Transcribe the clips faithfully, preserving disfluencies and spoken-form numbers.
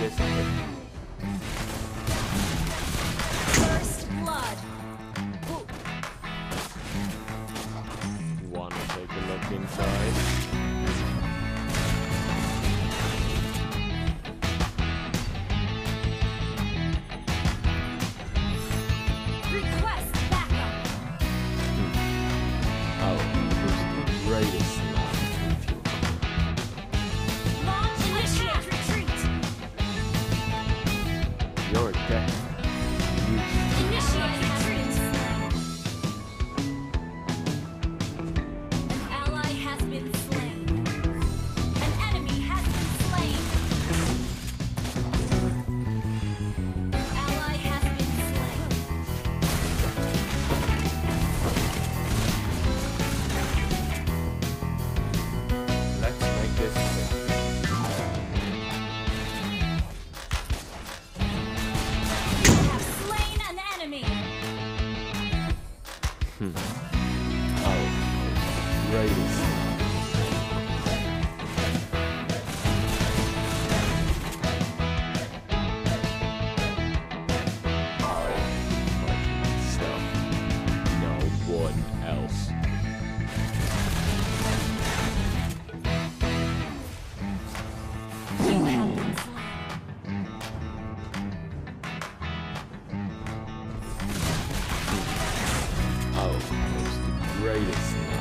this quick. First blood. Wanna take a look inside? Request backup. Oh, who's the greatest now? Launch initiate retreat. You're dead. You Initiate retreat. An ally has been slain. An enemy has been slain. An ally has been slain. Let's make this quick. You have slain an enemy. Oh, greatest. Oh, myself. No one else. You have been slain. Oh, who's the greatest now?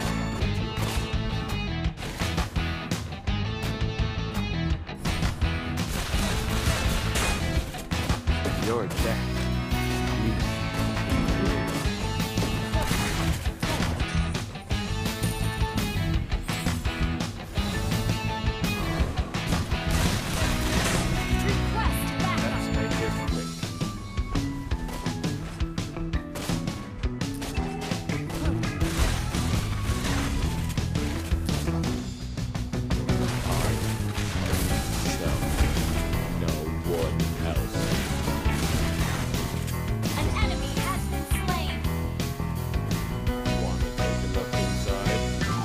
You're dead. You Request backup. Let's make this quick. So, no one else. An enemy has been slain. Wanna take a look inside?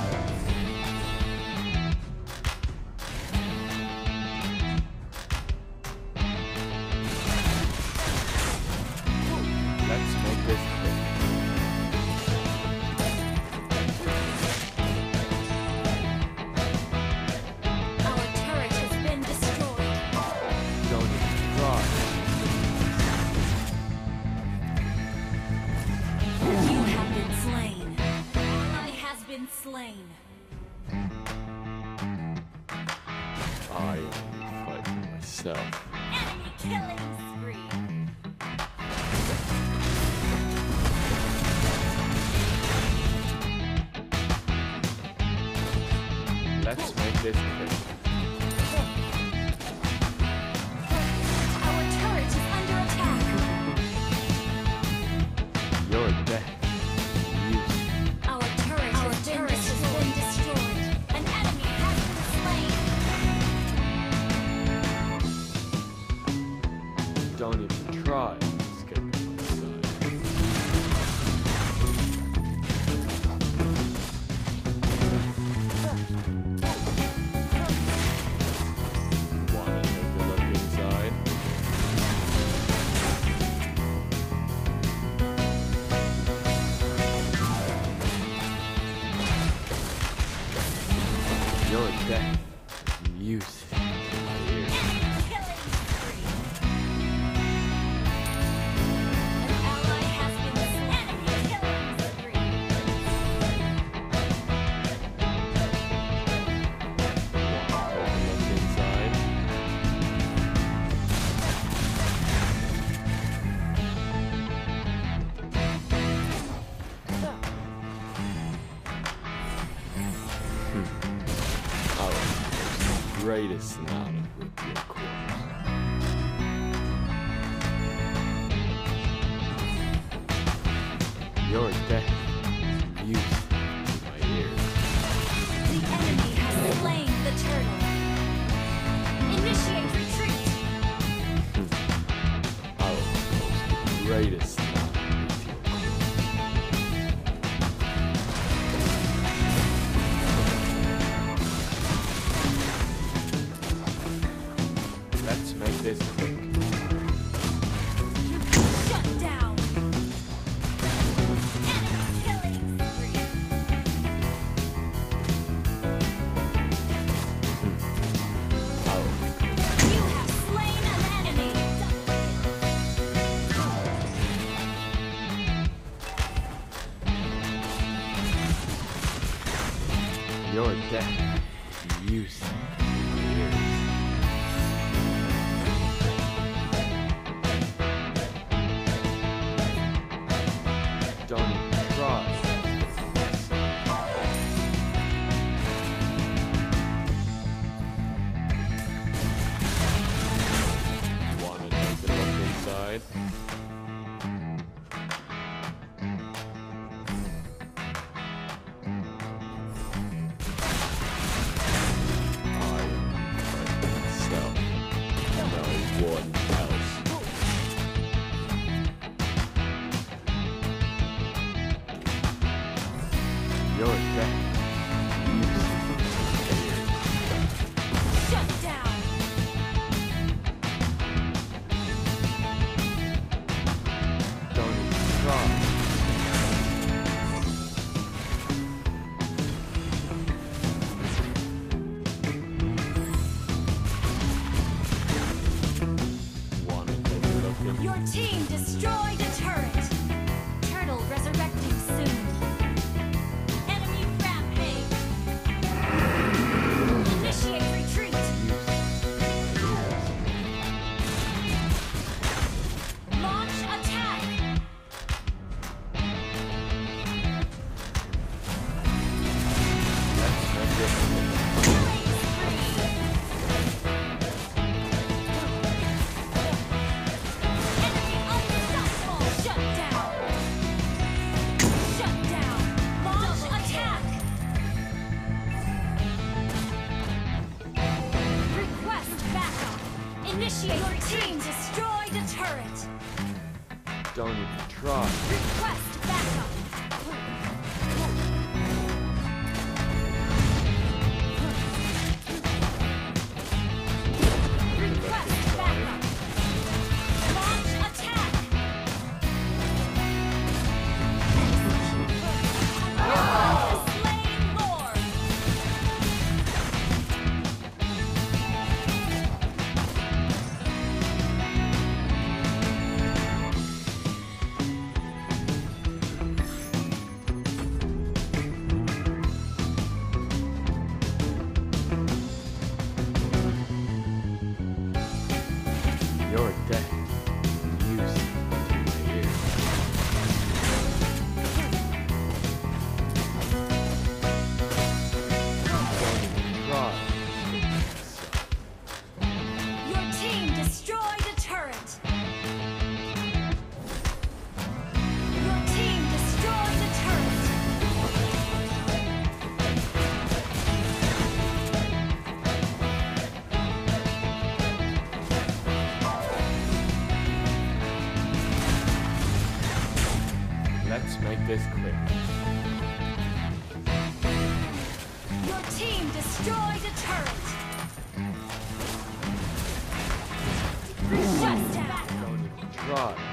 Let's make this quick. Our turret has been destroyed. Don't even try. You have been slain. Ally has been slain. I am fighting myself. Enemy killing spree. Let's make this quick. Our turret is under attack. You're dead. You Our turret, Our has, turret been has been destroyed. An enemy has been slain. don't even try escaping my side. Wanna take a look inside? You're dead. Music to my ears. Enemy killing spree. An ally has been slain. Enemy killing spree. Wanna take a look inside? Oh, greatest sonata with your chords. You're dead. Music to my ears. The enemy has slain the turtle. Initiate retreat. Oh, the greatest sonata with your chords. this quick. Shut down. Enemy killing spree. Oh, You have slain an enemy. your death is useless. Don't even try. Wanna take a look inside? I am myself. No one else. Your death. Shut down. Don't even try. Wanna take a look in? Your team destroyed a turret. Turtle resurrecting soon. Enemy rampage. Initiate retreat. Launch attack. Let's make this quick. Killing spree. Enemy unstoppable. Shut down. Shut down. Launch attack. Request backup. Initiate. Your team destroyed a turret. Don't even try. Request backup. Request backup. Launch attack. The slain lord. Your death is useless in my ears. Don't even try. Your team destroyed a turret. Your team destroyed a turret. Let's make this quick. Your team destroyed a turret. Shut down. Don't even try.